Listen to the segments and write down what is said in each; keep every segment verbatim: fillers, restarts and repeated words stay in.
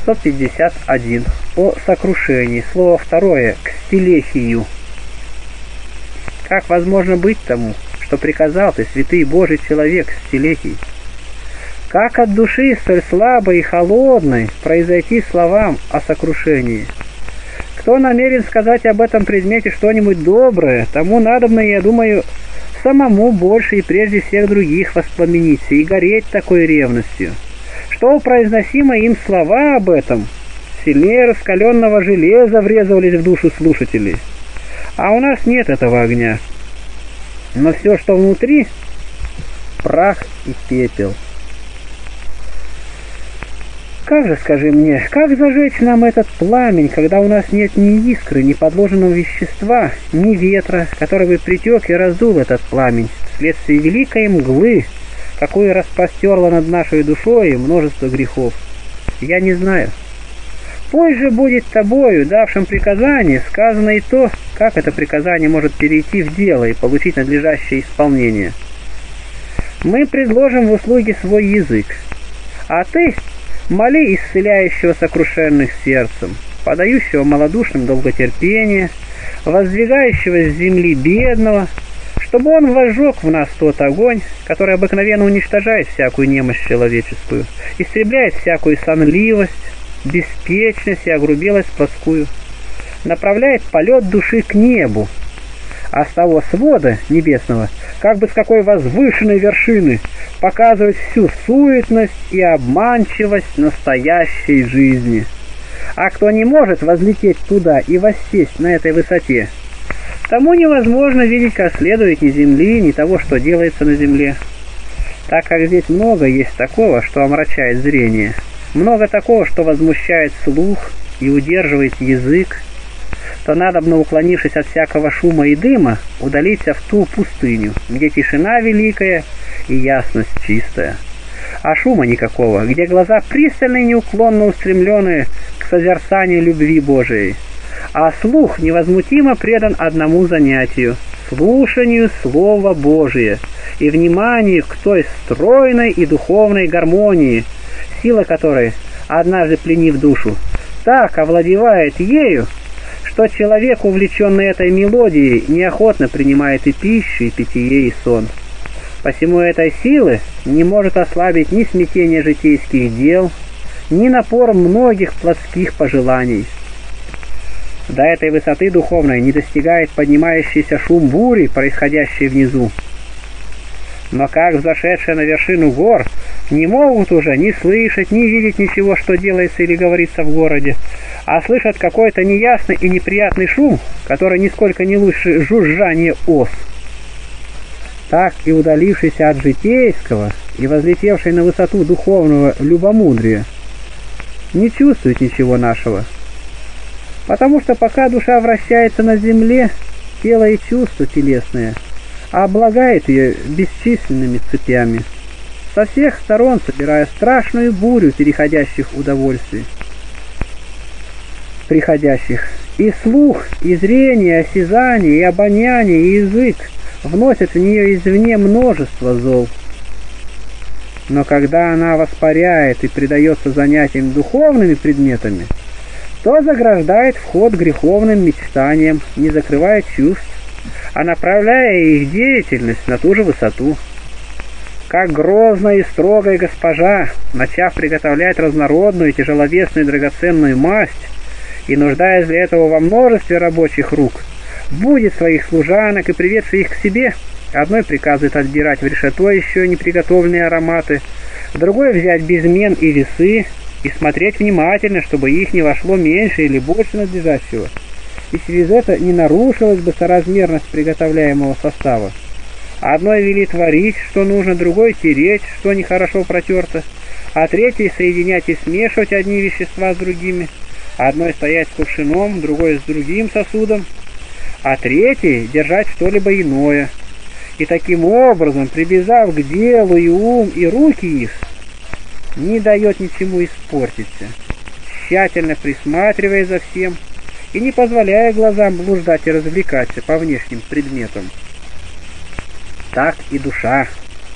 шестьсот пятьдесят один. О сокрушении. Слово второе. К стелехию. Как возможно быть тому, что приказал ты, святый Божий человек, стелехий? Как от души столь слабой и холодной произойти словам о сокрушении? Кто намерен сказать об этом предмете что-нибудь доброе, тому надобно, я думаю, самому больше и прежде всех других воспламениться и гореть такой ревностью, что произносимые им слова об этом сильнее раскаленного железа врезывались в душу слушателей. А у нас нет этого огня. Но все, что внутри, прах и пепел. Как же, скажи мне, как зажечь нам этот пламень, когда у нас нет ни искры, ни подложенного вещества, ни ветра, который бы притек и раздул этот пламень вследствие великой мглы, какую распростерла над нашей душой множество грехов? Я не знаю. Позже будет тобою, давшим приказание, сказано и то, как это приказание может перейти в дело и получить надлежащее исполнение. Мы предложим в услуге свой язык, а ты моли исцеляющего сокрушенных сердцем, подающего малодушным долготерпение, воздвигающего с земли бедного, чтобы он возжег в нас тот огонь, который обыкновенно уничтожает всякую немощь человеческую, истребляет всякую сонливость, беспечность и огрубелость плотскую, направляет полет души к небу, а с того свода небесного, как бы с какой возвышенной вершины, показывает всю суетность и обманчивость настоящей жизни. А кто не может возлететь туда и воссесть на этой высоте, тому невозможно видеть как следует ни земли, ни того, что делается на земле. Так как здесь много есть такого, что омрачает зрение, много такого, что возмущает слух и удерживает язык, то надобно, уклонившись от всякого шума и дыма, удалиться в ту пустыню, где тишина великая и ясность чистая, а шума никакого, где глаза пристально и неуклонно устремлены к созерцанию любви Божией, а слух невозмутимо предан одному занятию — слушанию Слова Божия и вниманию к той стройной и духовной гармонии, сила которой, однажды пленив душу, так овладевает ею, что человек, увлеченный этой мелодией, неохотно принимает и пищу, и питье, и сон. Посему этой силы не может ослабить ни смятение житейских дел, ни напор многих плотских пожеланий. До этой высоты духовной не достигает поднимающийся шум бури, происходящей внизу. Но как взошедшие на вершину гор не могут уже ни слышать, ни видеть ничего, что делается или говорится в городе, а слышат какой-то неясный и неприятный шум, который нисколько не лучше жужжания ос, так и удалившийся от житейского и возлетевший на высоту духовного любомудрия не чувствует ничего нашего. Потому что пока душа вращается на земле, тело и чувства телесные облагает ее бесчисленными цепями, со всех сторон собирая страшную бурю переходящих удовольствий, приходящих. И слух, и зрение, и осязание, и обоняние, и язык вносят в нее извне множество зол. Но когда она воспаряет и предается занятиям духовными предметами, то заграждает вход греховным мечтаниям, не закрывая чувств, а направляя их деятельность на ту же высоту. Как грозная и строгая госпожа, начав приготовлять разнородную, тяжеловесную и драгоценную масть, и нуждаясь для этого во множестве рабочих рук, будет своих служанок и, приведших их к себе, одной приказывает отбирать в решето еще не приготовленные ароматы, другой взять безмен и весы и смотреть внимательно, чтобы их не вошло меньше или больше надлежащего, и через это не нарушилась бы соразмерность приготовляемого состава. Одной велит варить, что нужно, другой тереть, что нехорошо протерто, а третий соединять и смешивать одни вещества с другими, одной стоять с кувшином, другой с другим сосудом, а третий держать что-либо иное. И таким образом, привязав к делу и ум, и руки их, не дает ничему испортиться, тщательно присматривая за всем и не позволяя глазам блуждать и развлекаться по внешним предметам. Так и душа,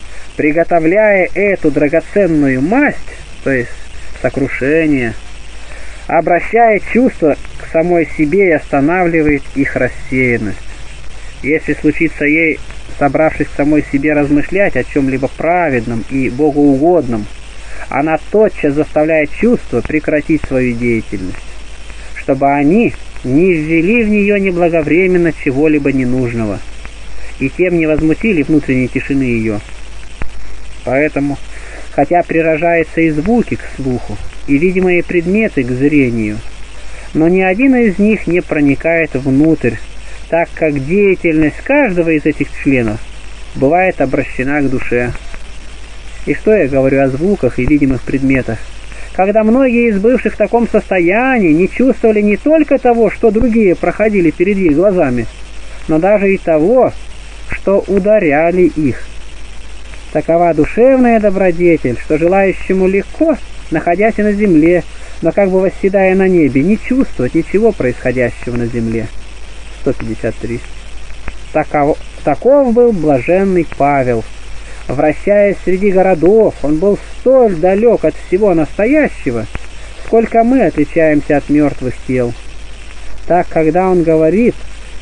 приготовляя эту драгоценную масть, то есть сокрушение, обращает чувства к самой себе и останавливает их рассеянность. Если случится ей, собравшись к самой себе, размышлять о чем-либо праведном и богоугодном, она тотчас заставляет чувства прекратить свою деятельность, чтобы они не ввели в нее неблаговременно чего-либо ненужного, и тем не возмутили внутренней тишины ее. Поэтому, хотя прирожаются и звуки к слуху, и видимые предметы к зрению, но ни один из них не проникает внутрь, так как деятельность каждого из этих членов бывает обращена к душе. И что я говорю о звуках и видимых предметах, когда многие из бывших в таком состоянии не чувствовали не только того, что другие проходили перед их глазами, но даже и того, что ударяли их. Такова душевная добродетель, что желающему легко, находясь на земле, но как бы восседая на небе, не чувствовать ничего происходящего на земле. сто пятьдесят три. Таков, таков был блаженный Павел. Вращаясь среди городов, он был столь далек от всего настоящего, сколько мы отличаемся от мертвых тел. Так, когда он говорит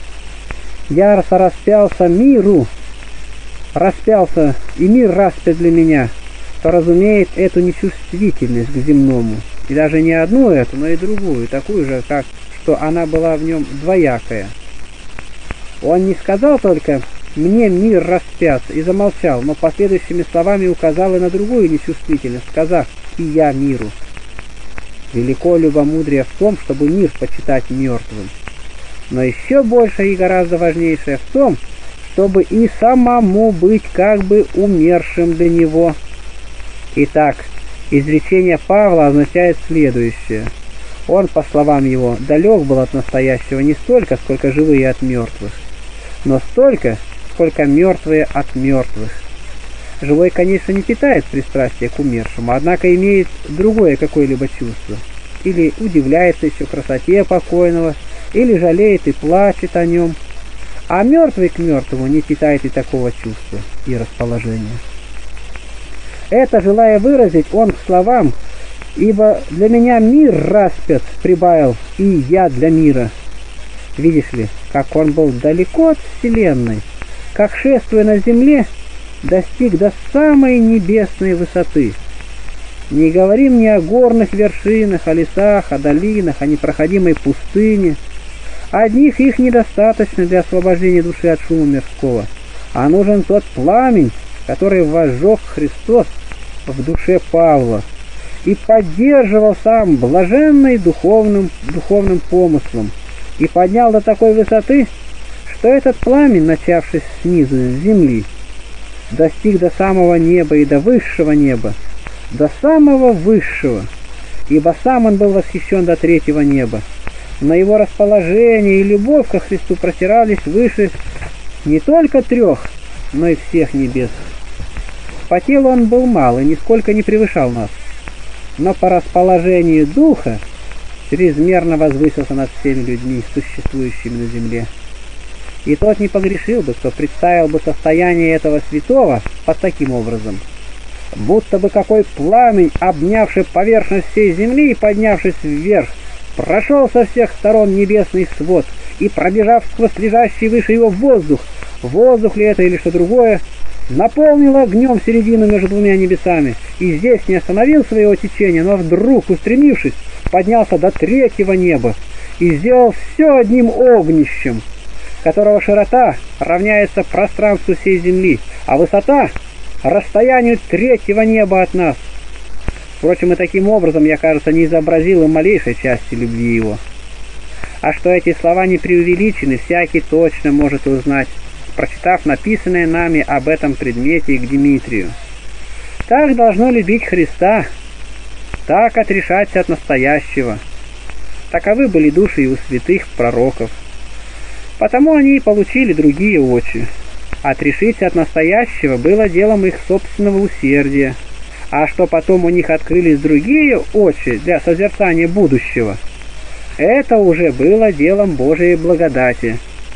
«Я распялся миру», распялся, и мир распят для меня, то разумеет эту нечувствительность к земному, и даже не одну эту, но и другую, такую же, как что она была в нем двоякая. Он не сказал только «мне мир распят» и замолчал, но последующими словами указал и на другую нечувствительность, сказав «и я миру». Велико любомудрие в том, чтобы мир почитать мертвым, но еще больше и гораздо важнейшее в том, чтобы и самому быть как бы умершим для него. Итак, изречение Павла означает следующее. Он, по словам его, далек был от настоящего не столько, сколько живые от мертвых, но столько, сколько мертвые от мертвых. Живой, конечно, не питает пристрастия к умершему, однако имеет другое какое-либо чувство. Или удивляется еще красоте покойного, или жалеет и плачет о нем. А мертвый к мертвому не питает и такого чувства и расположения. Это, желая выразить, он к словам «ибо для меня мир распят», прибавил «и я для мира». Видишь ли, как он был далеко от вселенной, как, шествуя на земле, достиг до самой небесной высоты. Не говорим ни о горных вершинах, о лесах, о долинах, о непроходимой пустыне. Одних их недостаточно для освобождения души от шума мирского, а нужен тот пламень, который возжег Христос в душе Павла и поддерживал сам блаженный духовным, духовным помыслом, и поднял до такой высоты, что этот пламень, начавшись снизу, с земли, достиг до самого неба и до высшего неба, до самого высшего, ибо сам он был восхищен до третьего неба. Но его расположение и любовь ко Христу простирались выше не только трех, но и всех небес. По телу он был мал и нисколько не превышал нас, но по расположению духа чрезмерно возвысился над всеми людьми, существующими на земле. И тот не погрешил бы, кто представил бы состояние этого святого под таким образом: будто бы какой пламень, обнявший поверхность всей земли и поднявшись вверх, прошел со всех сторон небесный свод и, пробежав сквозь лежащий выше его воздух, воздух ли это или что другое, наполнил огнем середину между двумя небесами, и здесь не остановил своего течения, но вдруг, устремившись, поднялся до третьего неба и сделал все одним огнищем, которого широта равняется пространству всей земли, а высота — расстоянию третьего неба от нас. Впрочем, и таким образом я, кажется, не изобразил и малейшей части любви его. А что эти слова не преувеличены, всякий точно может узнать, прочитав написанное нами об этом предмете к Димитрию. Так должно любить Христа, так отрешаться от настоящего. Таковы были души и у святых пророков. Потому они и получили другие очи. Отрешиться от настоящего было делом их собственного усердия, а что потом у них открылись другие очи для созерцания будущего, это уже было делом Божией благодати.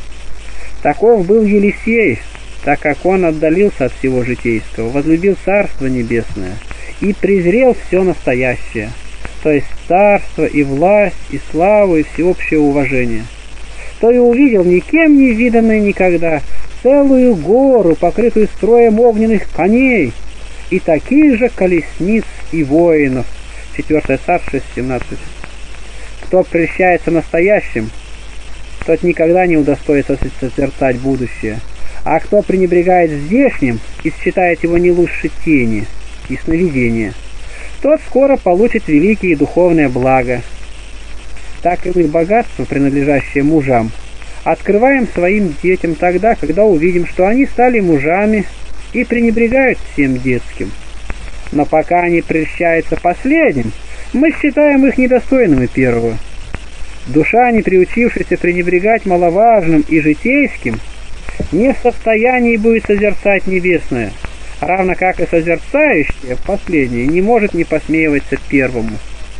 Таков был Елисей, так как он отдалился от всего житейского, возлюбил Царство Небесное и презрел все настоящее. то есть царство и власть, и славу, и всеобщее уважение, то и увидел никем не виданное никогда целую гору, покрытую строем огненных коней, и таких же колесниц и воинов. четвёртое Царств шесть семнадцать. Кто прельщается настоящим, тот никогда не удостоится созерцать будущее, а кто пренебрегает здешним и считает его не лучше тени и сновидения, тот скоро получит великие духовные блага. Так и мы богатство, принадлежащее мужам, открываем своим детям тогда, когда увидим, что они стали мужами и пренебрегают всем детским. Но пока они прельщаются последним, мы считаем их недостойными первого. Душа, не приучившаяся пренебрегать маловажным и житейским, не в состоянии будет созерцать небесное, равно как и созерцающее последнее не может не посмеиваться первому.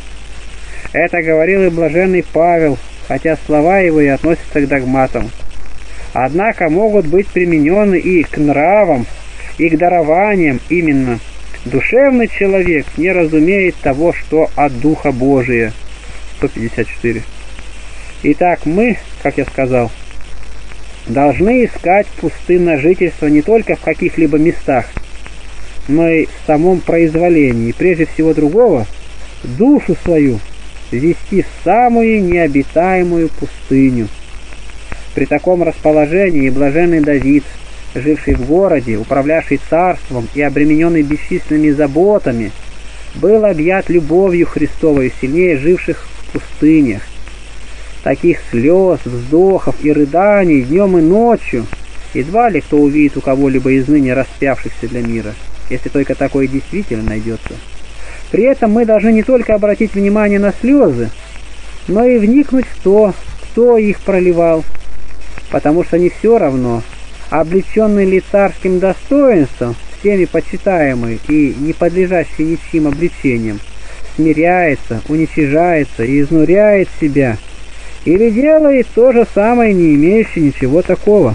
Это говорил и блаженный Павел, хотя слова его и относятся к догматам. Однако могут быть применены и к нравам, и к дарованиям именно. Душевный человек не разумеет того, что от Духа Божия. сто пятьдесят четыре. Итак, мы, как я сказал, должны искать пустынное жительство не только в каких-либо местах, но и в самом произволении, и прежде всего другого, душу свою вести в самую необитаемую пустыню. При таком расположении блаженный Давид, живший в городе, управлявший царством и обремененный бесчисленными заботами, был объят любовью Христовой, сильнее живших в пустынях. Таких слез, вздохов и рыданий днем и ночью едва ли кто увидит у кого-либо из ныне распявшихся для мира, если только такое действительно найдется. При этом мы должны не только обратить внимание на слезы, но и вникнуть в то, кто их проливал, потому что не все равно, облеченный ли царским достоинством, всеми почитаемый и не подлежащий ничьим обличениям, смиряется, уничижается и изнуряет себя, или делает то же самое, не имеющий ничего такого.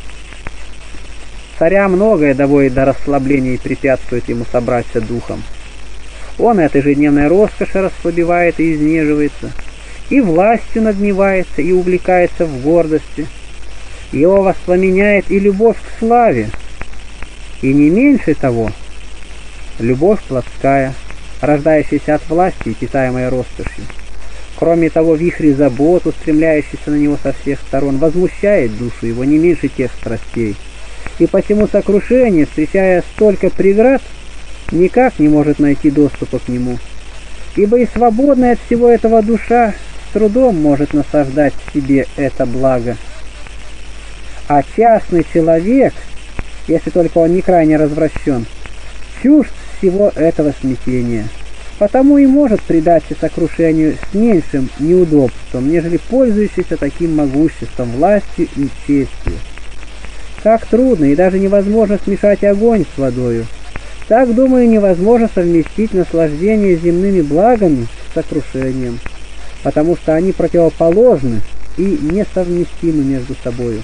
Царя многое доводит до расслабления и препятствует ему собраться духом. Он от ежедневной роскоши расслабевает и изнеживается, и властью надмевается, и увлекается в гордости. Его воспламеняет и любовь к славе, и не меньше того, любовь плотская, рождающаяся от власти и питаемая роскошью. Кроме того, вихри забот, устремляющийся на него со всех сторон, возмущает душу его не меньше тех страстей, и посему сокрушение, встречая столько преград, никак не может найти доступа к нему, ибо и свободная от всего этого душа с трудом может насаждать в себе это благо. А частный человек, если только он не крайне развращен, чужд всего этого смятения, потому и может предаться сокрушению с меньшим неудобством, нежели пользующийся таким могуществом, властью и честью. Как трудно и даже невозможно смешать огонь с водою, так, думаю, невозможно совместить наслаждение земными благами с сокрушением, потому что они противоположны и несовместимы между собою.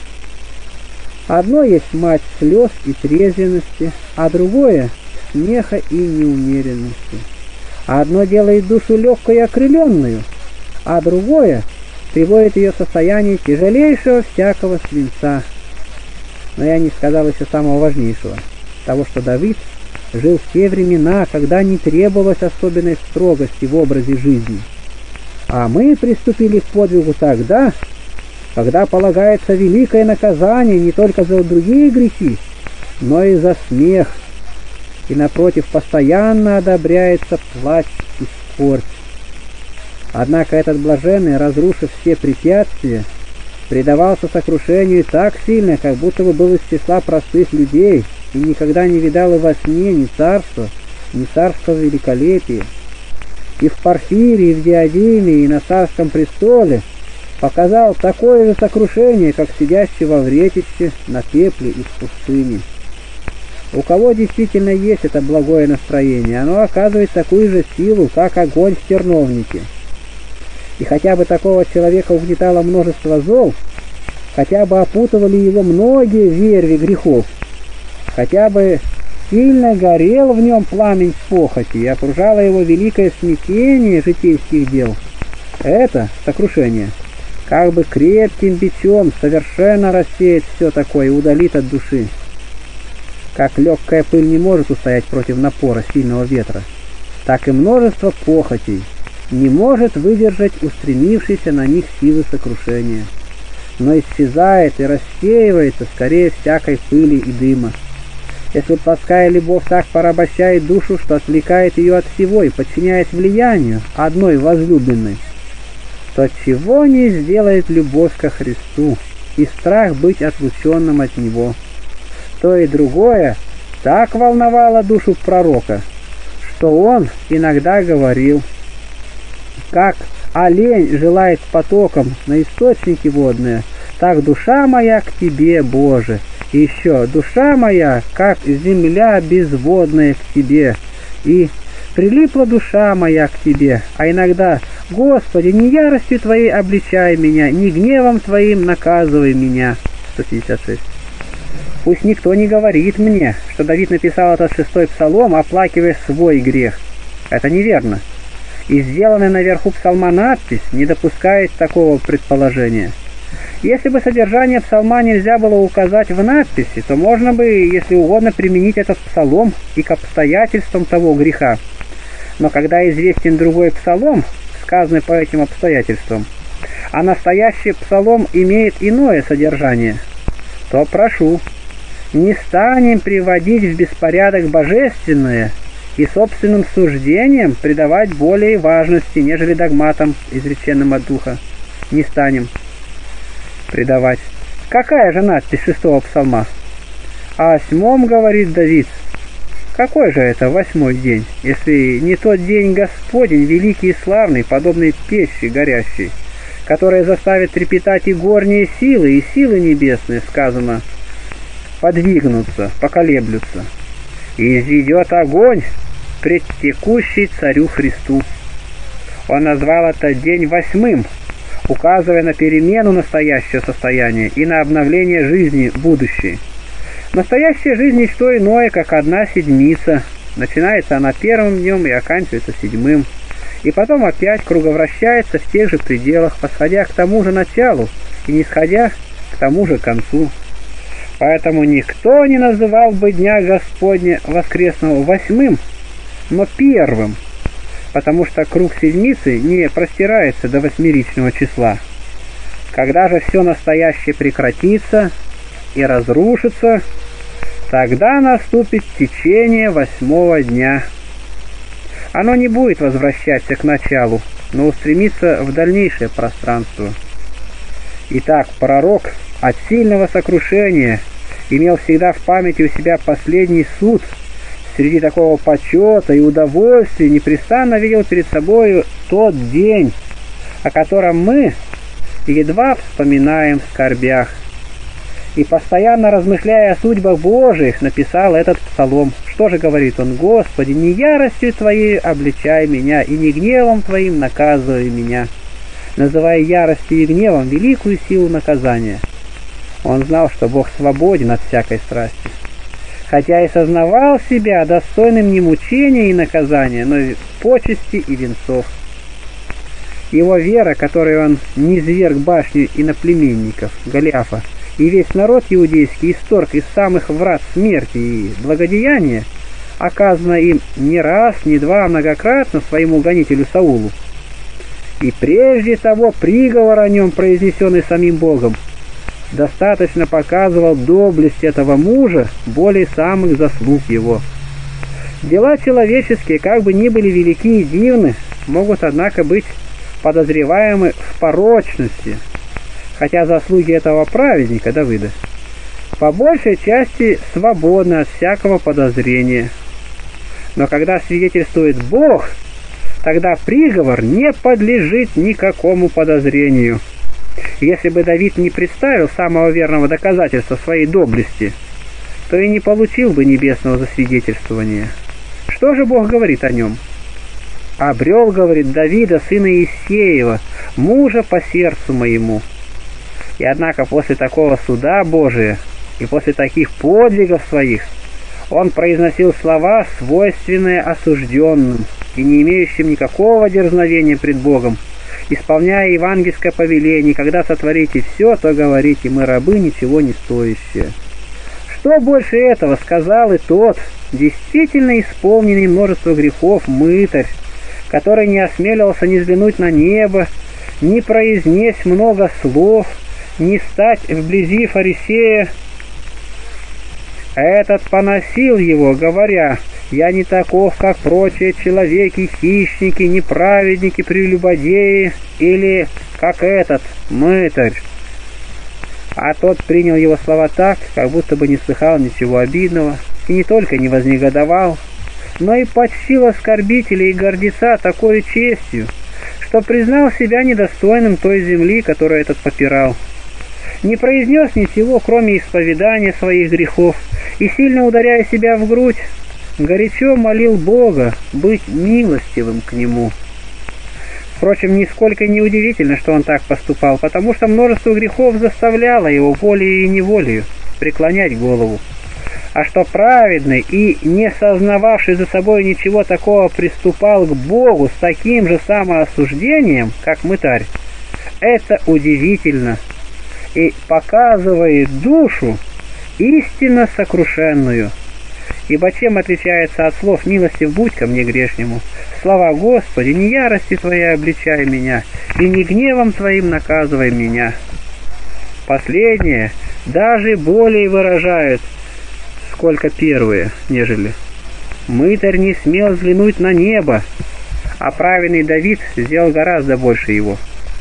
Одно есть мать слез и трезвенности, а другое — смеха и неумеренности. Одно делает душу легкой и окрыленную, а другое приводит ее в состояние тяжелейшего всякого свинца. Но я не сказал еще самого важнейшего, того, что Давид жил в те времена, когда не требовалось особенной строгости в образе жизни. А мы приступили к подвигу тогда, когда полагается великое наказание не только за другие грехи, но и за смех, и напротив постоянно одобряется плач и скорбь. Однако этот блаженный, разрушив все препятствия, предавался сокрушению так сильно, как будто бы был из числа простых людей, и никогда не видал и во сне ни царства, ни царского великолепия. И в Порфирии, и в Диадиме, и на царском престоле показал такое же сокрушение, как сидящий во вретище на пепле из пустыни. У кого действительно есть это благое настроение, оно оказывает такую же силу, как огонь в терновнике. И хотя бы такого человека угнетало множество зол, хотя бы опутывали его многие верви грехов, хотя бы Сильно горел в нем пламень похоти, и окружало его великое смятение житейских дел. Это сокрушение как бы крепким бичом совершенно рассеет все такое и удалит от души. Как легкая пыль не может устоять против напора сильного ветра, так и множество похотей не может выдержать устремившейся на них силы сокрушения, но исчезает и рассеивается скорее всякой пыли и дыма. Если плотская любовь так порабощает душу, что отвлекает ее от всего и подчиняет влиянию одной возлюбленной, то чего не сделает любовь ко Христу и страх быть отлученным от Него? То и другое так волновало душу пророка, что он иногда говорил: «Как олень желает потоком на источники водные, так душа моя к Тебе, Боже, и еще душа моя, как земля безводная к Тебе, и прилипла душа моя к Тебе, а иногда, Господи, не яростью Твоей обличай меня, не гневом Твоим наказывай меня». сто пятьдесят шесть. Пусть никто не говорит мне, что Давид написал этот шестой псалом, оплакивая свой грех. Это неверно. И сделанная наверху псалма надпись не допускает такого предположения. Если бы содержание псалма нельзя было указать в надписи, то можно бы, если угодно, применить этот псалом и к обстоятельствам того греха. Но когда известен другой псалом, сказанный по этим обстоятельствам, а настоящий псалом имеет иное содержание, то прошу, не станем приводить в беспорядок божественное и собственным суждением придавать более важности, нежели догматам, изреченным от Духа. Не станем придавать. Какая же надпись шестого псалма? О восьмом говорит Давид. Какой же это восьмой день, если не тот день Господень, великий и славный, подобный печи горящей, которая заставит трепетать и горние силы, и силы небесные, сказано, подвигнутся, поколеблются, и изведет огонь пред текущий царю Христу. Он назвал этот день восьмым, указывая на перемену настоящего состояния и на обновление жизни будущей. Настоящая жизнь не что иное, как одна седмица. Начинается она первым днем и оканчивается седьмым, и потом опять круговращается в тех же пределах, восходя к тому же началу и нисходя к тому же концу. Поэтому никто не называл бы Дня Господня воскресного восьмым, но первым, потому что круг седмицы не простирается до восьмеричного числа. Когда же все настоящее прекратится и разрушится, тогда наступит течение восьмого дня. Оно не будет возвращаться к началу, но устремится в дальнейшее пространство. Итак, пророк от сильного сокрушения имел всегда в памяти у себя последний суд. Среди такого почета и удовольствия непрестанно видел перед собой тот день, о котором мы едва вспоминаем в скорбях. И постоянно размышляя о судьбах Божиих, написал этот псалом. Что же говорит он? «Господи, не яростью Твоей обличай меня, и не гневом Твоим наказывай меня», называя яростью и гневом великую силу наказания. Он знал, что Бог свободен от всякой страсти, хотя и сознавал себя достойным не мучения и наказания, но и почести и венцов. Его вера, которой он низверг башню иноплеменников, Голиафа, и весь народ иудейский исторг из самых врат смерти и благодеяния, оказано им не раз, не два, а многократно своему гонителю Саулу. И прежде того приговор о нем, произнесенный самим Богом, достаточно показывал доблесть этого мужа более самых заслуг его. Дела человеческие, как бы ни были велики и дивны, могут, однако, быть подозреваемы в порочности, хотя заслуги этого праведника Давида по большей части свободны от всякого подозрения. Но когда свидетельствует Бог, тогда приговор не подлежит никакому подозрению. Если бы Давид не представил самого верного доказательства своей доблести, то и не получил бы небесного засвидетельствования. Что же Бог говорит о нем? «Обрел, — говорит, — Давида, сына Иссеева, мужа по сердцу моему». И однако после такого суда Божия и после таких подвигов своих Он произносил слова, свойственные осужденным и не имеющим никакого дерзновения пред Богом, исполняя евангельское повеление: когда сотворите все, то говорите: мы рабы, ничего не стоящие. Что больше этого сказал и тот, действительно исполненный множество грехов, мытарь, который не осмеливался ни взглянуть на небо, ни произнесть много слов, ни стать вблизи фарисея. Этот поносил его, говоря: я не таков, как прочие человеки, хищники, неправедники, прелюбодеи, или как этот мытарь. А тот принял его слова так, как будто бы не слыхал ничего обидного, и не только не вознегодовал, но и почтил оскорбителя и гордеца такой честью, что признал себя недостойным той земли, которую этот попирал. Не произнес ничего, кроме исповедания своих грехов, и, сильно ударяя себя в грудь, горячо молил Бога быть милостивым к нему. Впрочем, нисколько не удивительно, что он так поступал, потому что множество грехов заставляло его волею и неволею преклонять голову. А что праведный и не сознававший за собой ничего такого приступал к Богу с таким же самоосуждением, как мытарь, это удивительно и показывает душу истинно сокрушенную. Ибо чем отличается от слов «милостив будь ко мне грешнему» слова «Господи, не ярости Твоей обличай меня, и не гневом Твоим наказывай меня»? Последние даже более выражают, сколько первые, нежели. Мытарь не смел взглянуть на небо, а праведный Давид сделал гораздо больше его.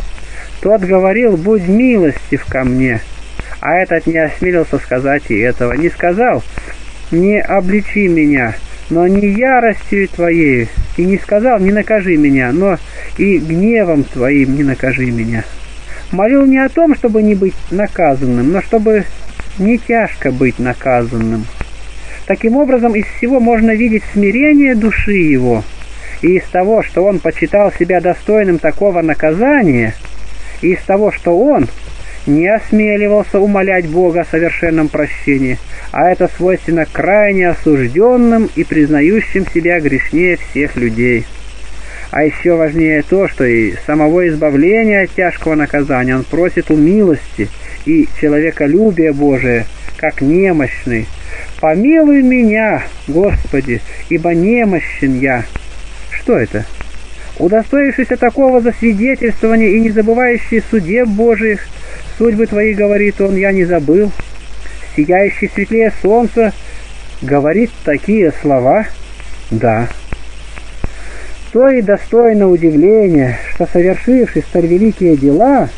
Тот говорил: «Будь милостив ко мне», а этот не осмелился сказать и этого. Не сказал: «Не обличи меня, но не яростью Твоей», и не сказал: «Не накажи меня, но и гневом Твоим не накажи меня». Молил не о том, чтобы не быть наказанным, но чтобы не тяжко быть наказанным. Таким образом, из всего можно видеть смирение души его, и из того, что он почитал себя достойным такого наказания, и из того, что он не осмеливался умолять Бога о совершенном прощении, а это свойственно крайне осужденным и признающим себя грешнее всех людей. А еще важнее то, что и самого избавления от тяжкого наказания он просит у милости и человеколюбия Божия, как немощный. «Помилуй меня, Господи, ибо немощен я». Что это? Удостоившийся такого засвидетельствования и не забывающий судеб Божиих, судьбы Твои, говорит он, я не забыл. Сияющий светлее солнца говорит такие слова? Да. То и достойно удивления, что, совершивший столь великие дела,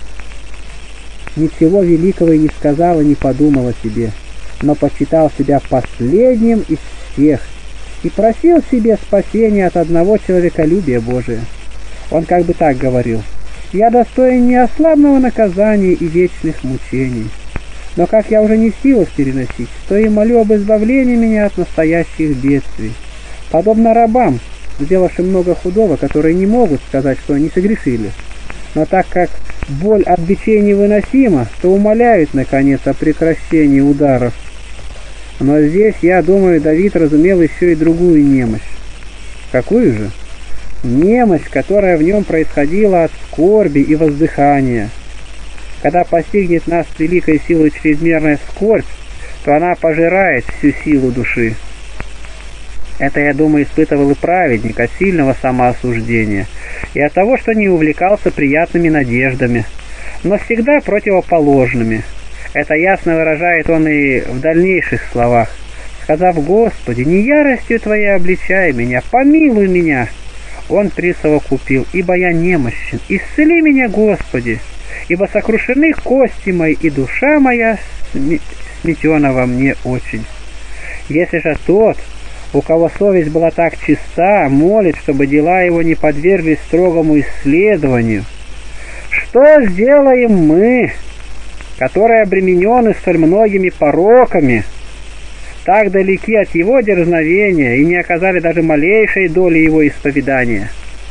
ничего великого и не сказал и не подумал о себе, но почитал себя последним из всех и просил себе спасения от одного человеколюбия Божия. Он как бы так говорил: «Я достоин неослабного наказания и вечных мучений, но как я уже не в силах переносить, то и молю об избавлении меня от настоящих бедствий, подобно рабам, сделавшим много худого, которые не могут сказать, что они согрешили. Но так как боль от бичей невыносима, то умоляют, наконец, о прекращении ударов». Но здесь, я думаю, Давид разумел еще и другую немощь. Какую же? Немощь, которая в нем происходила от скорби и воздыхания. Когда постигнет нас с великой силой чрезмерная скорбь, то она пожирает всю силу души. Это, я думаю, испытывал и праведник от сильного самоосуждения и от того, что не увлекался приятными надеждами, но всегда противоположными. Это ясно выражает он и в дальнейших словах, сказав: «Господи, не яростью Твоей обличай меня, помилуй меня». Он присовокупил: «Ибо я немощен, исцели меня, Господи, ибо сокрушены кости мои, и душа моя сметена во мне очень». Если же тот, у кого совесть была так чиста, молит, чтобы дела его не подверглись строгому исследованию, что сделаем мы, которые обременены столь многими пороками, так далеки от его дерзновения и не оказали даже малейшей доли его исповедания?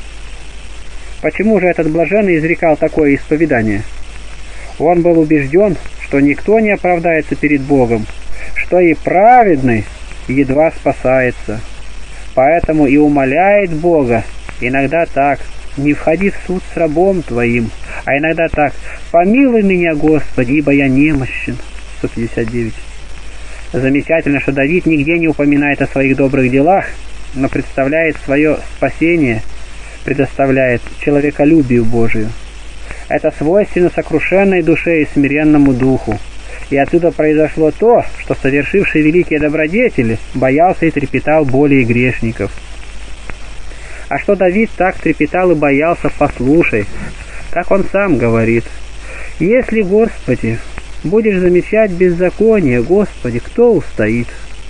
Почему же этот блаженный изрекал такое исповедание? Он был убежден, что никто не оправдается перед Богом, что и праведный едва спасается. Поэтому и умоляет Бога, иногда так: не входи в суд с рабом твоим, а иногда так: помилуй меня, Господи, ибо я немощен. сто пятьдесят девять. Замечательно, что Давид нигде не упоминает о своих добрых делах, но представляет свое спасение, предоставляет человеколюбию Божию. Это свойственно сокрушенной душе и смиренному духу. И отсюда произошло то, что совершивший великие добродетели боялся и трепетал более грешников. А что Давид так трепетал и боялся, послушай, как он сам говорит: «Если, Господи, будешь замечать беззаконие, Господи, кто устоит?»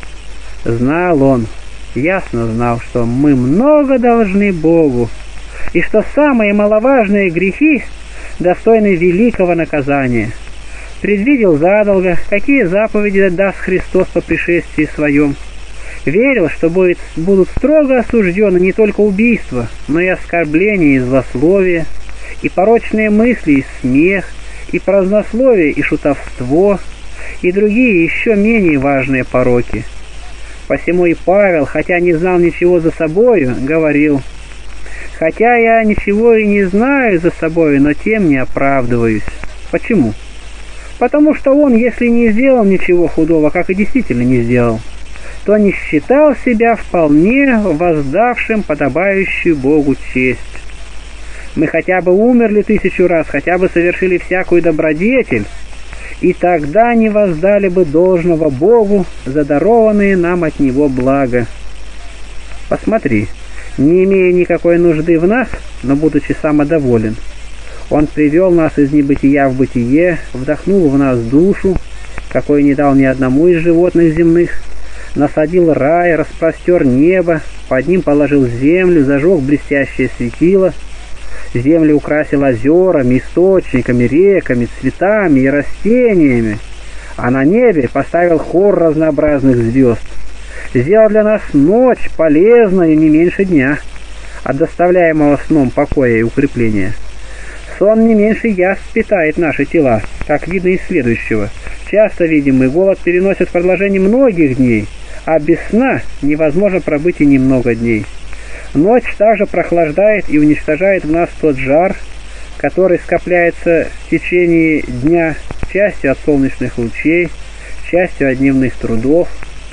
Знал он, ясно знал, что мы много должны Богу, и что самые маловажные грехи достойны великого наказания. Предвидел задолго, какие заповеди даст Христос по пришествии Своем. Верил, что будет, будут строго осуждены не только убийства, но и оскорбления и злословие, и порочные мысли и смех, и празднословие и шутовство, и другие еще менее важные пороки. Посему и Павел, хотя не знал ничего за собою, говорил: «Хотя я ничего и не знаю за собою, но тем не оправдываюсь». Почему? Потому что он, если не сделал ничего худого, как и действительно не сделал, то не считал себя вполне воздавшим подобающую Богу честь. Мы хотя бы умерли тысячу раз, хотя бы совершили всякую добродетель, и тогда не воздали бы должного Богу за дарованные нам от Него блага. Посмотри, не имея никакой нужды в нас, но будучи самодоволен, Он привел нас из небытия в бытие, вдохнул в нас душу, какой не дал ни одному из животных земных, насадил рай, распростер небо, под ним положил землю, зажег блестящее светило, землю украсил озерами, источниками, реками, цветами и растениями, а на небе поставил хор разнообразных звезд. Сделал для нас ночь полезную не меньше дня, от доставляемого сном покоя и укрепления. Сон не меньше яств питает наши тела, как видно из следующего. Часто видимый голод переносит в продолжении многих дней, а без сна невозможно пробыть и немного дней. Ночь также прохлаждает и уничтожает в нас тот жар, который скопляется в течение дня, частью от солнечных лучей, частью от дневных трудов,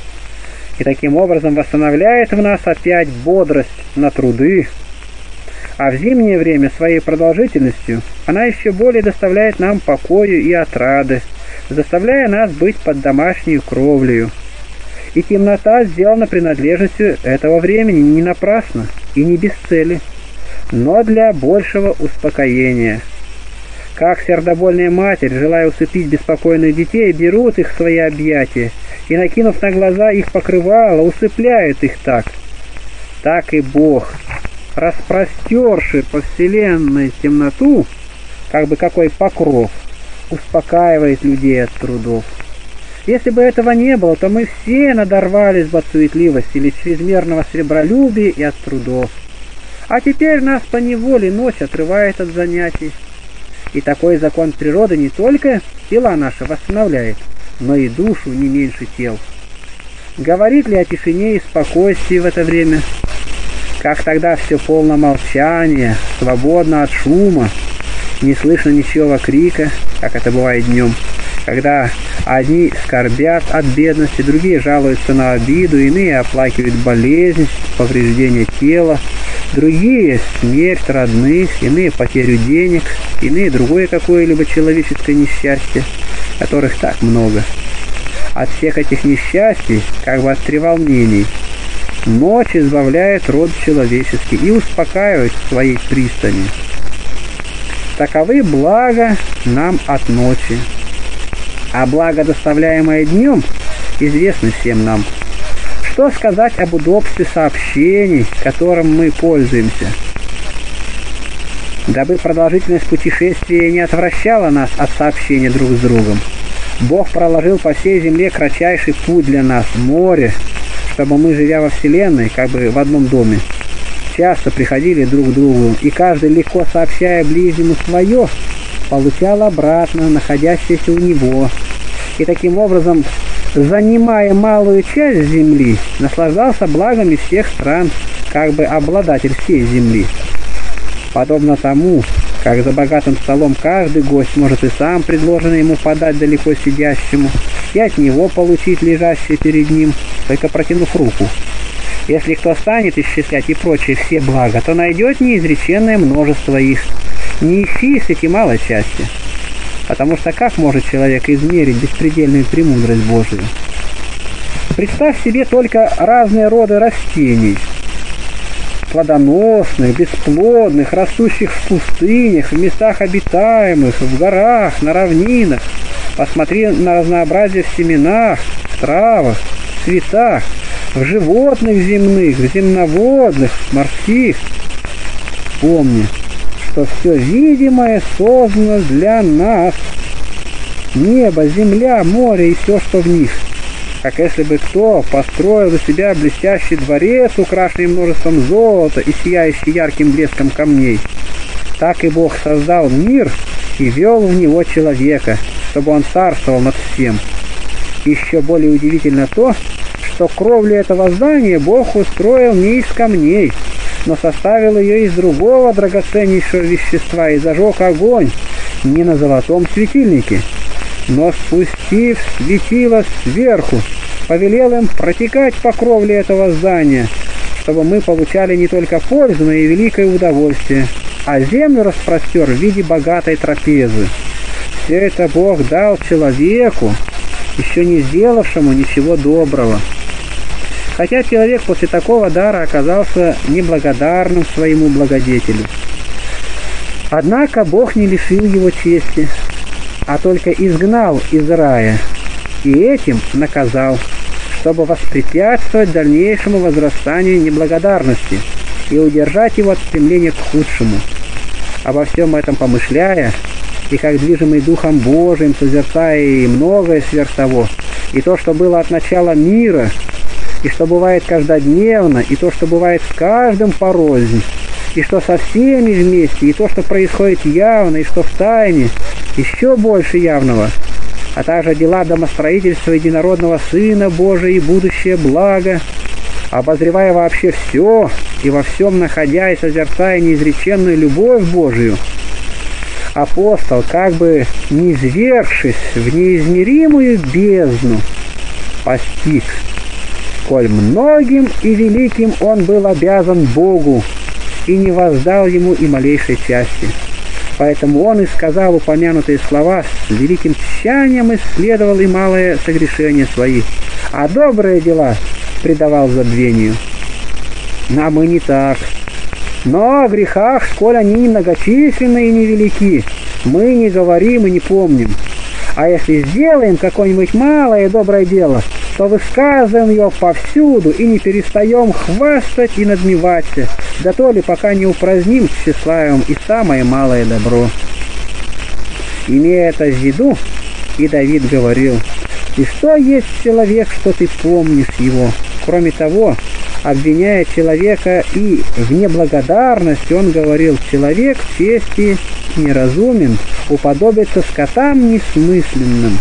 и таким образом восстанавливает в нас опять бодрость на труды. А в зимнее время своей продолжительностью она еще более доставляет нам покою и отрады, заставляя нас быть под домашнюю кровлею. И темнота сделана принадлежностью этого времени не напрасно и не без цели, но для большего успокоения. Как сердобольная матерь, желая усыпить беспокойных детей, берут их в свои объятия и, накинув на глаза их покрывало, усыпляют их так. Так и Бог, распростерши по вселенной темноту, как бы какой покров, успокаивает людей от трудов. Если бы этого не было, то мы все надорвались бы от суетливости или чрезмерного сребролюбия и от трудов. А теперь нас поневоле ночь отрывает от занятий. И такой закон природы не только тела наши восстанавливает, но и душу не меньше тел. Говорит ли о тишине и спокойствии в это время? Как тогда все полно молчания, свободно от шума, не слышно ничего крика, как это бывает днем, когда одни скорбят от бедности, другие жалуются на обиду, иные оплакивают болезнь, повреждение тела, другие — смерть родных, иные — потерю денег, иные — другое какое-либо человеческое несчастье, которых так много. От всех этих несчастий, как бы от треволнений, ночь избавляет род человеческий и успокаивает в своей пристани. Таковы блага нам от ночи. А благо, доставляемое днем, известно всем нам. Что сказать об удобстве сообщений, которым мы пользуемся? Дабы продолжительность путешествия не отвращала нас от сообщения друг с другом, Бог проложил по всей земле кратчайший путь для нас — море, чтобы мы, живя во Вселенной, как бы в одном доме, часто приходили друг к другу, и каждый, легко сообщая ближнему свое, получал обратно находящееся у него. И таким образом занимая малую часть земли, наслаждался благами всех стран, как бы обладатель всей земли. Подобно тому, как за богатым столом каждый гость может и сам предложенное ему подать далеко сидящему, и от него получить лежащее перед ним, только протянув руку. Если кто станет исчислять и прочие все блага, то найдет неизреченное множество их. Не ищи их эти малой части. Потому что как может человек измерить беспредельную премудрость Божию? Представь себе только разные роды растений. Плодоносных, бесплодных, растущих в пустынях, в местах обитаемых, в горах, на равнинах. Посмотри на разнообразие в семенах, в травах, в цветах, в животных земных, в земноводных, морских. Помни, что все видимое создано для нас. Небо, земля, море и все, что в них. Как если бы кто построил у себя блестящий дворец, украшенный множеством золота и сияющий ярким блеском камней. Так и Бог создал мир и вел в него человека, чтобы он царствовал над всем. Еще более удивительно то, что кровлю этого здания Бог устроил не из камней, но составил ее из другого драгоценнейшего вещества и зажег огонь не на золотом светильнике, но спустив светило сверху, повелел им протекать по кровле этого здания, чтобы мы получали не только пользу, но и великое удовольствие, а землю распростер в виде богатой трапезы. Все это Бог дал человеку, еще не сделавшему ничего доброго. Хотя человек после такого дара оказался неблагодарным своему благодетелю. Однако Бог не лишил его чести, а только изгнал из рая, и этим наказал, чтобы воспрепятствовать дальнейшему возрастанию неблагодарности и удержать его от стремления к худшему. Обо всем этом помышляя, и как движимый Духом Божиим созерцая и многое сверх того, и то, что было от начала мира, и что бывает каждодневно, и то, что бывает с каждым порознь, и что со всеми вместе, и то, что происходит явно, и что в тайне, еще больше явного, а также дела домостроительства единородного Сына Божия и будущее благо, обозревая вообще все, и во всем находя и созерцая неизреченную любовь Божию, апостол, как бы низвергшись в неизмеримую бездну, постиг, сколь многим и великим он был обязан Богу, и не воздал ему и малейшей части. Поэтому он и сказал упомянутые слова, с великим тщанием исследовал и малое согрешение своих, а добрые дела предавал забвению. Нам и не так. Но о грехах, сколь они немногочисленны и невелики, мы не говорим и не помним. А если сделаем какое-нибудь малое доброе дело, то высказываем его повсюду и не перестаем хвастать и надмеваться, да то ли пока не упраздним тщеславием и самое малое добро. Имея это в виду, и Давид говорил: «И что есть человек, что ты помнишь его?» Кроме того, обвиняя человека и в неблагодарности, он говорил: «Человек в чести неразумен, уподобится скотам несмысленным».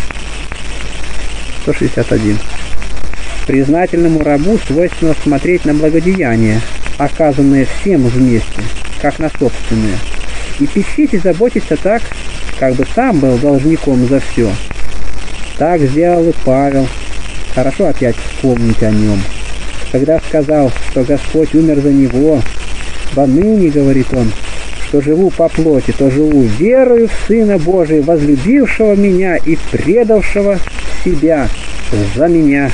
сто шестьдесят один. Признательному рабу свойственно смотреть на благодеяния, оказанные всем вместе, как на собственные, и пищить и заботиться так, как бы сам был должником за все. Так сделал и Павел. Хорошо опять вспомнить о нем. Когда сказал, что Господь умер за него, «Во ныне, — говорит он, — что живу по плоти, то живу верою в Сына Божия, возлюбившего меня и предавшего себя за меня».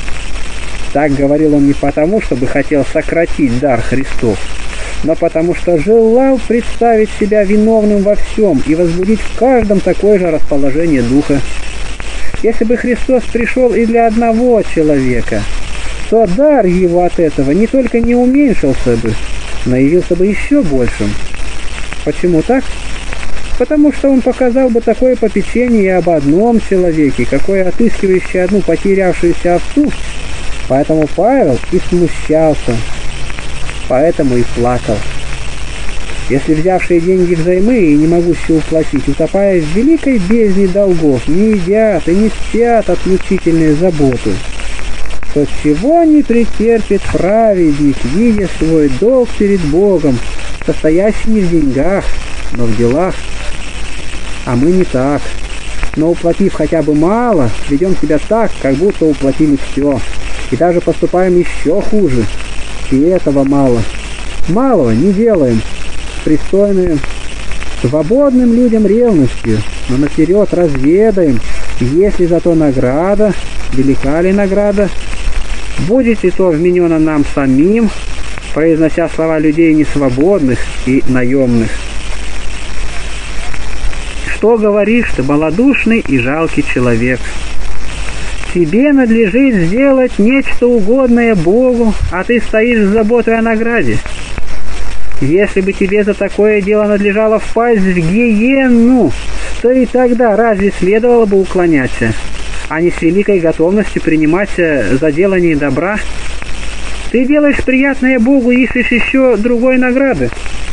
Так говорил он не потому, чтобы хотел сократить дар Христов, но потому что желал представить себя виновным во всем и возбудить в каждом такое же расположение духа. Если бы Христос пришел и для одного человека, то дар его от этого не только не уменьшился бы, но явился бы еще большим. Почему так? Потому что он показал бы такое попечение и об одном человеке, какое отыскивающее одну потерявшуюся овцу. Поэтому Павел и смущался, поэтому и плакал. Если взявшие деньги взаймы и не могущие уплатить, утопая в великой бездне долгов, не едят и не спят от мучительной заботы, то чего не претерпит праведник, видя свой долг перед Богом, состоящий не в деньгах, но в делах? А мы не так. Но уплатив хотя бы мало, ведем себя так, как будто уплатили все. И даже поступаем еще хуже. И этого мало. Малого не делаем. Пристойную, свободным людям ревностью, но наперед разведаем, есть ли зато награда, велика ли награда, будет ли то вменено нам самим, произнося слова людей несвободных и наемных. Что говоришь ты, малодушный и жалкий человек? Тебе надлежит сделать нечто угодное Богу, а ты стоишь с заботой о награде. Если бы тебе за такое дело надлежало впасть в гиенну, то и тогда разве следовало бы уклоняться, а не с великой готовностью приниматься за делание добра? Ты делаешь приятное Богу, ищешь еще другой награды.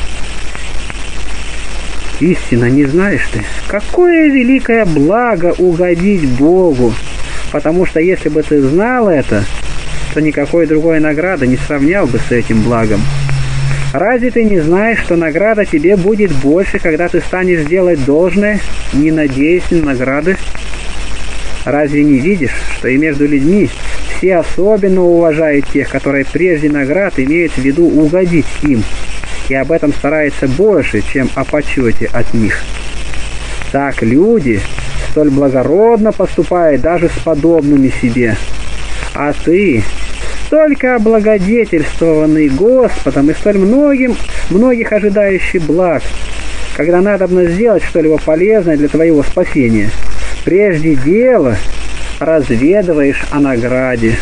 Истинно не знаешь ты, какое великое благо угодить Богу, потому что если бы ты знал это, то никакой другой награды не сравнял бы с этим благом. Разве ты не знаешь, что награда тебе будет больше, когда ты станешь делать должное, не надеясь на награды? Разве не видишь, что и между людьми все особенно уважают тех, которые прежде наград имеют в виду угодить им, и об этом стараются больше, чем о почете от них? Так люди столь благородно поступают даже с подобными себе. А ты, столько облагодетельствованный Господом и столь многим, многих ожидающий благ, когда надобно сделать что-либо полезное для твоего спасения, прежде дела разведываешь о награде.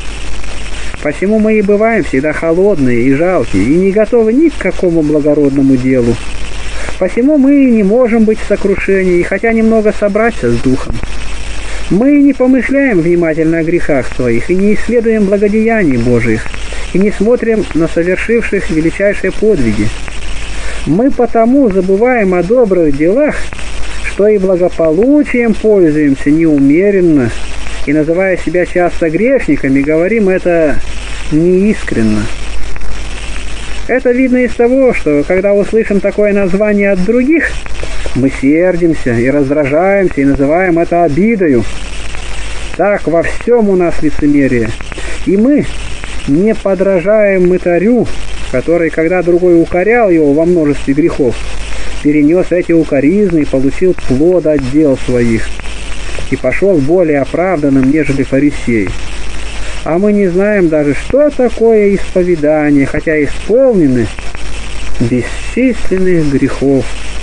Посему мы и бываем всегда холодные и жалкие, и не готовы ни к какому благородному делу. Посему мы и не можем быть в сокрушении, хотя немного собраться с духом. Мы не помышляем внимательно о грехах своих, и не исследуем благодеяний Божиих, и не смотрим на совершивших величайшие подвиги. Мы потому забываем о добрых делах, что и благополучием пользуемся неумеренно, и, называя себя часто грешниками, говорим это неискренно. Это видно из того, что, когда услышим такое название от других, мы сердимся и раздражаемся, и называем это обидою. Так во всем у нас лицемерие. И мы не подражаем мытарю, который, когда другой укорял его во множестве грехов, перенес эти укоризны и получил плод от дел своих, и пошел более оправданным, нежели фарисей. А мы не знаем даже, что такое исповедание, хотя исполнены бесчисленных грехов.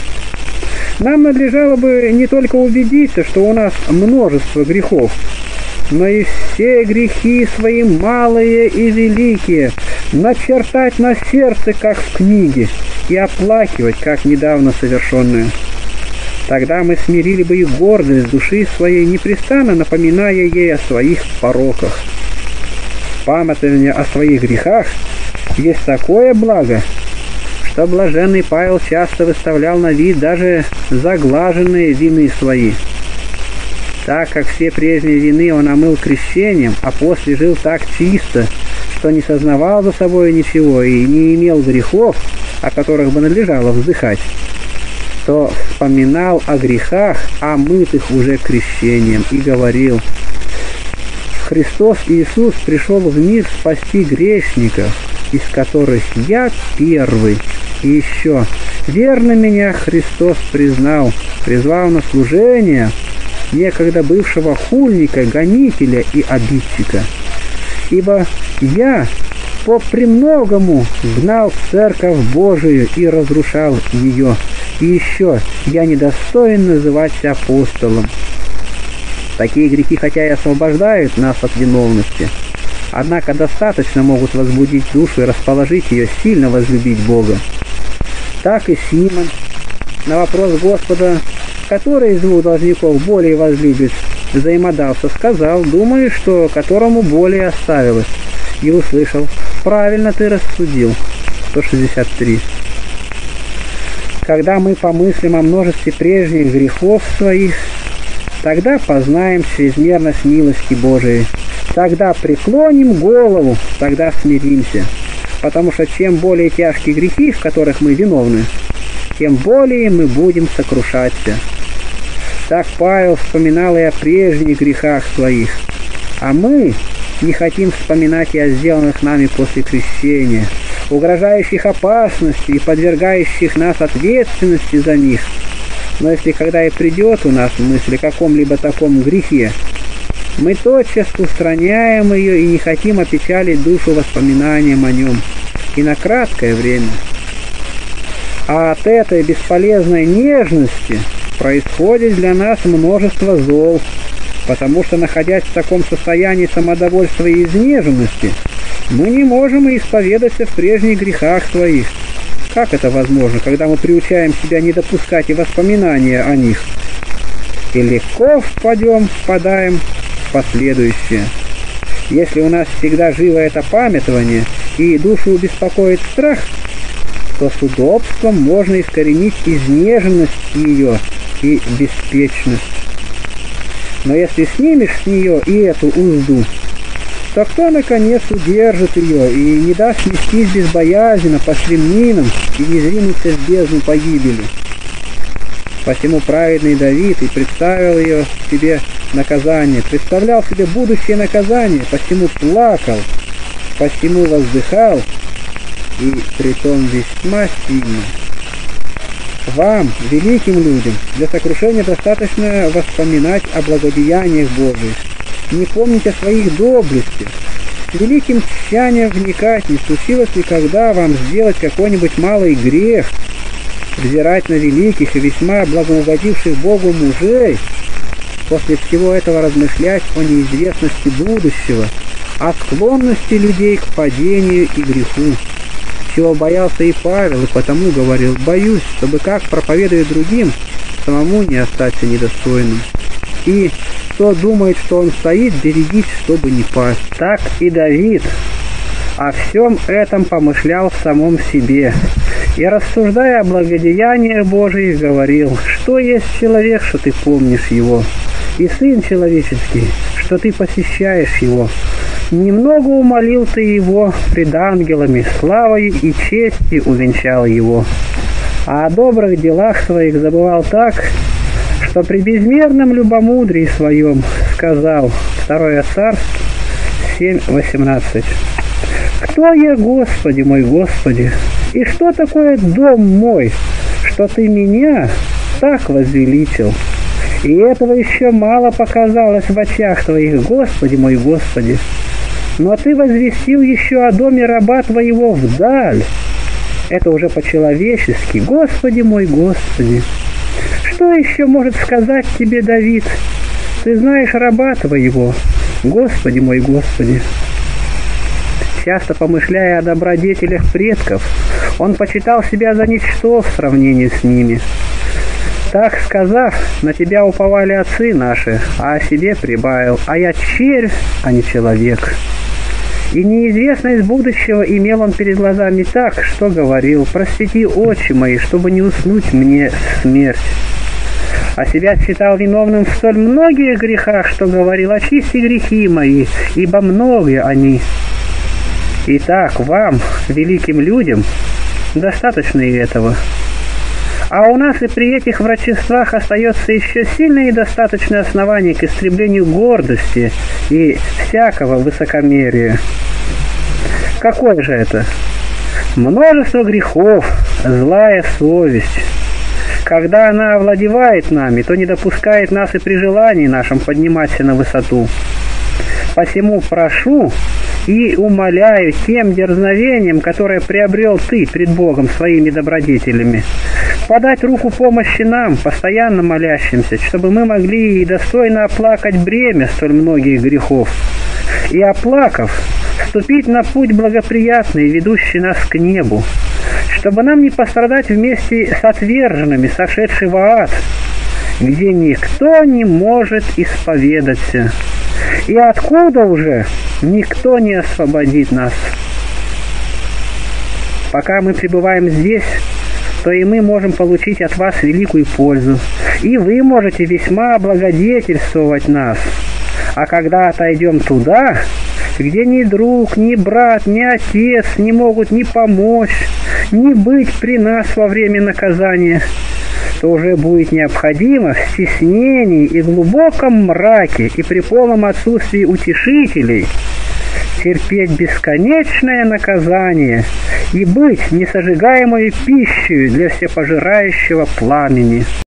Нам надлежало бы не только убедиться, что у нас множество грехов, но и все грехи свои малые и великие начертать на сердце, как в книге, и оплакивать, как недавно совершенное. Тогда мы смирили бы и гордость души своей, непрестанно напоминая ей о своих пороках. Памятование о своих грехах есть такое благо, что блаженный Павел часто выставлял на вид даже заглаженные вины свои. Так как все прежние вины он омыл крещением, а после жил так чисто, что не сознавал за собой ничего и не имел грехов, о которых бы надлежало вздыхать, то вспоминал о грехах, омытых уже крещением, и говорил: «Христос Иисус пришел в мир спасти грешников, из которых я первый». И еще: «Верно меня Христос признал, призвал на служение некогда бывшего хульника, гонителя и обидчика. Ибо я по премногому гнал церковь Божию и разрушал ее. И еще: я недостоин называться апостолом». Такие грехи, хотя и освобождают нас от виновности, однако достаточно могут возбудить душу и расположить ее сильно возлюбить Бога. Так и Симон на вопрос Господа, который из двух должников более возлюбит взаимодавца, сказал: «Думаю, что которому более оставилось». И услышал: «Правильно ты рассудил». сто шестьдесят три. когда мы помыслим о множестве прежних грехов своих, тогда познаем чрезмерность милости Божией. Тогда преклоним голову, тогда смиримся. Потому что чем более тяжкие грехи, в которых мы виновны, тем более мы будем сокрушаться. Так Павел вспоминал и о прежних грехах своих. А мы не хотим вспоминать и о сделанных нами после крещения, угрожающих опасности и подвергающих нас ответственности за них. Но если когда и придет у нас мысль о каком-либо таком грехе, мы тотчас устраняем ее и не хотим опечалить душу воспоминанием о нем, и на краткое время. А от этой бесполезной нежности происходит для нас множество зол, потому что, находясь в таком состоянии самодовольства и изнеженности, мы не можем и исповедаться в прежних грехах своих. Как это возможно, когда мы приучаем себя не допускать и воспоминания о них? И легко впадем, впадаем в последующее. Если у нас всегда живо это памятование и душу беспокоит страх, то с удобством можно искоренить изнеженность ее и беспечность. Но если снимешь с нее и эту узду, то кто, наконец, удержит ее и не даст нестись безбоязненно по стремнинам и не зринуться в бездну погибели? Посему праведный Давид и представил ее себе наказание, представлял себе будущее наказание, посему плакал, посему воздыхал, и притом весьма сильно. Вам, великим людям, для сокрушения достаточно воспоминать о благодеяниях Божиих, не помнить о своих доблестях, с великим тщанием вникать, не случилось ли когда вам сделать какой-нибудь малый грех, взирать на великих и весьма благоугодивших Богу мужей, после всего этого размышлять о неизвестности будущего, о склонности людей к падению и греху, чего боялся и Павел, и потому говорил: боюсь, чтобы, как проповедуя другим, самому не остаться недостойным. И кто думает, что он стоит, берегись, чтобы не пасть. Так и Давид о всем этом помышлял в самом себе, и, рассуждая о благодеяниях Божиих, говорил: что есть человек, что ты помнишь его, и сын человеческий, что ты посещаешь его. Немного умолил ты его пред ангелами, славой и честью увенчал его. А о добрых делах своих забывал так, что при безмерном любомудрии своем сказал, Второе Царство семь восемнадцать: «Кто я, Господи мой, Господи, и что такое дом мой, что ты меня так возвеличил? И этого еще мало показалось в очах твоих, Господи мой, Господи. Но ты возвестил еще о доме раба твоего вдаль». Это уже по-человечески: «Господи мой, Господи». Что еще может сказать тебе Давид? Ты знаешь раба твоего, Господи мой, Господи. Часто помышляя о добродетелях предков, он почитал себя за ничто в сравнении с ними. Так сказав, на тебя уповали отцы наши, а о себе прибавил: а я червь, а не человек. И неизвестность будущего имел он перед глазами так, что говорил: просвети очи мои, чтобы не уснуть мне смерть. А себя считал виновным в столь многих грехах, что говорил: очисти грехи мои, ибо многие они. Итак, вам, великим людям, достаточно и этого. А у нас и при этих врачествах остается еще сильное и достаточное основание к истреблению гордости и всякого высокомерия. Какое же это? Множество грехов, злая совесть. Когда она овладевает нами, то не допускает нас и при желании нашем подниматься на высоту. Посему прошу и умоляю тем дерзновением, которое приобрел ты пред Богом своими добродетелями, подать руку помощи нам, постоянно молящимся, чтобы мы могли и достойно оплакать бремя столь многих грехов, и, оплакав, вступить на путь благоприятный, ведущий нас к небу, чтобы нам не пострадать вместе с отверженными, сошедшими в ад, где никто не может исповедаться, и откуда уже никто не освободит нас. Пока мы пребываем здесь, то и мы можем получить от вас великую пользу, и вы можете весьма облагодетельствовать нас. А когда отойдем туда, где ни друг, ни брат, ни отец не могут ни помочь, ни быть при нас во время наказания, то уже будет необходимо в стеснении и глубоком мраке и при полном отсутствии утешителей терпеть бесконечное наказание и быть несожигаемой пищей для всепожирающего пламени.